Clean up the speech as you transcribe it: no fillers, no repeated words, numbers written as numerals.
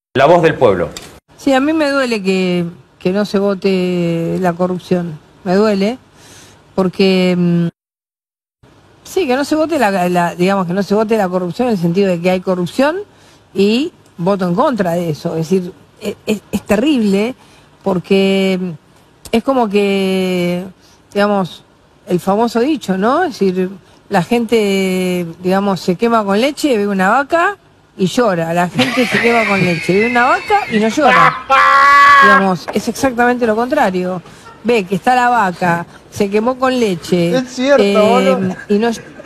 La voz del pueblo. Sí, a mí me duele que no se vote la corrupción. Me duele porque sí, que no se vote digamos que no se vote la corrupción en el sentido de que hay corrupción y voto en contra de eso. Es decir, es terrible porque es como que, digamos, el famoso dicho, ¿no? Es decir, la gente, digamos, se quema con leche, ve una vaca y llora. La gente se quema con leche, ve una vaca y no llora. Digamos, es exactamente lo contrario. Ve que está la vaca, se quemó con leche Es cierto, y no